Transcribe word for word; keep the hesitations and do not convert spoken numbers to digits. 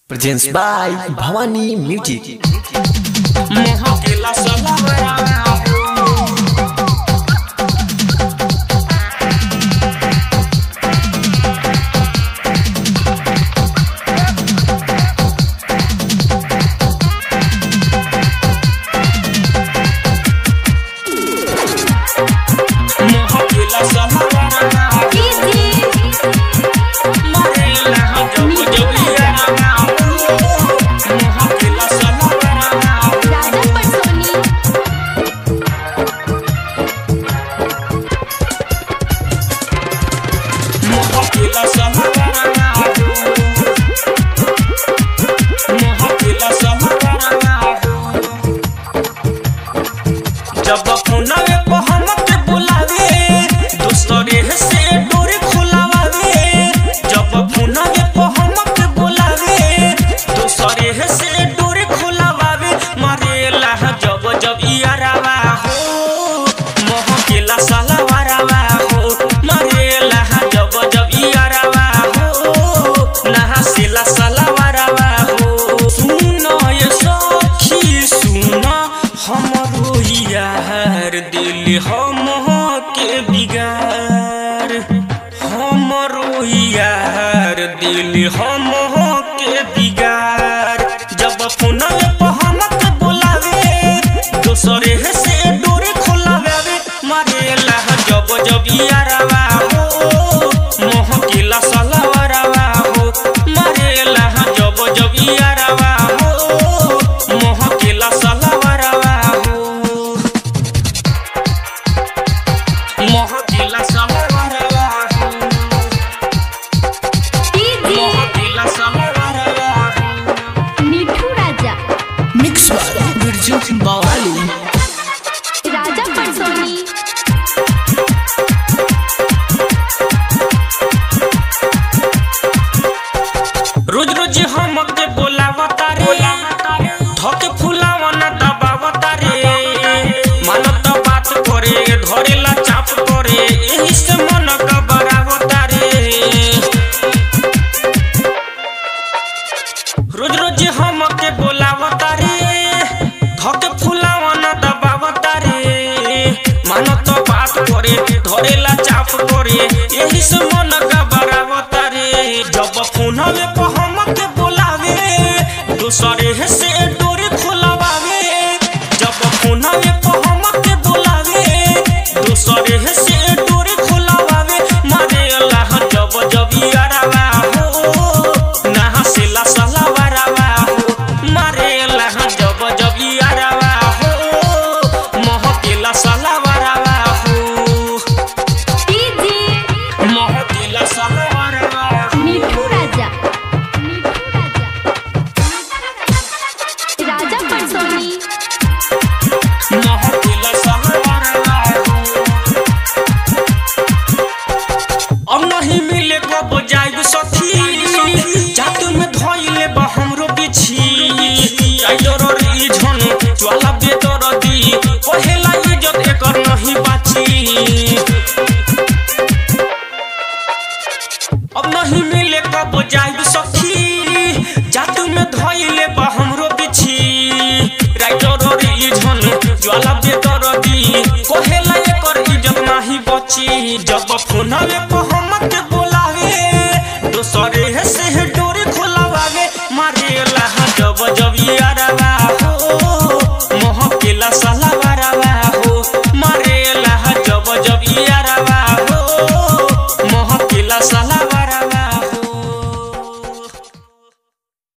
Presents by Bhavani Music. जब फोनवे पे हमके बुलावे दूसरे से डोरी खुलावे जब फोनवे पे हमके बुलावे दूसरे से डोरी खुलावे मारेला जब जब यारावा हो मोह केला सालावारावा हो मारेला जब जब यारावा हो नहा सेला सालावारावा हो सुनो ये सखी सुनो हमरो यार दिल हम के बिगार हमरो यार दिल हम के बिगार जब फोनवे पे हमके बुलावे दूसरे से डोरी खुलावे मारेला जब जब यारावा हो मोह केला सालावारावा हो मारेला जब जब यारावा हो मोह केला सालावारावा मोहकिला सालावारावा मोहकिला सालावारावा मिठू राजा Mix by Birju Bawali. राजा परसोनी रोज रोज हमके बोलावता रे धके फुलावा ना दबावता रे मानत बात करे धरेला चाप करे एही से मन घबरावता रे रोज रोज हमके बोलावता रे धके फुलावा ना दबावता रे मानत बात करे धरेला चाप करे एही से मन घबरावता रे जब फोनवे पे हमके बुलावे दूसरे से डोरी खुलावे जब फोनवे पे हमके बुलावे दूसरे से डोरी खुलावे मारेला जब जब यारावा हो नहा सेला सालावारावा हो मारेला जब जब यारावा हो मोह केला सालावारावा हो डीजे मोह केला सालावारावा मिठू राजा राजा परसोनी मोहकिला सालावारावा अब नहीं मिले कब जाइब सखी जातु में धइले बा हमरो बिछी आइलो रे झन ज्वाला बेदर दी कहेला इज्जत एकर नहीं बाची अब नहीं मिले कब जाइब सखी जातु में धइले बा हमरो बिछी राइटर रे झन ज्वाला बेदर दी कहेला एकर इज्जत नहीं बची जब फोनवे पे हमके बुलावे दूसरे से डोरी खुलावे मारेला जब जब यारावा हो मोह केला सालावारावा हो मारेला जब जब यारावा हो मोह केला सालावा